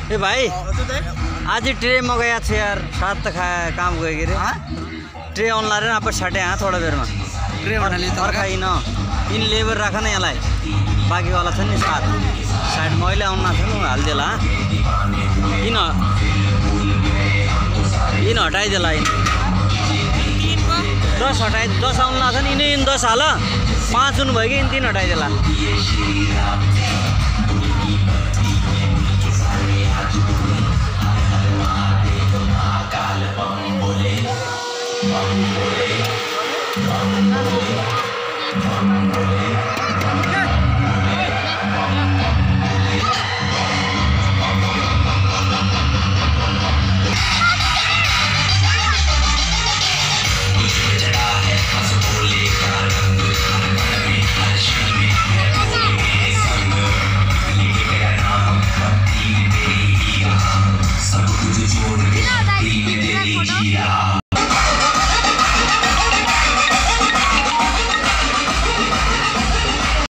ए भाई आज ही ट्रे मंगाया थे यार, साथ तक काम गए गिरे ट्रे ऑनलाइन आप छटे हाँ थोड़ा देर में ट्रे और खाई न इन लेबर रखा ना यहाँ बाकी वाला छ नि साथ साइड मैले आउन छ न हालिदिएला इन हटाइदिएला इन 10 हटाइ 10 आउन लाग्छ नि इन 10 हाल 5 हुनु भयो कि इन 3 हटाइदिएला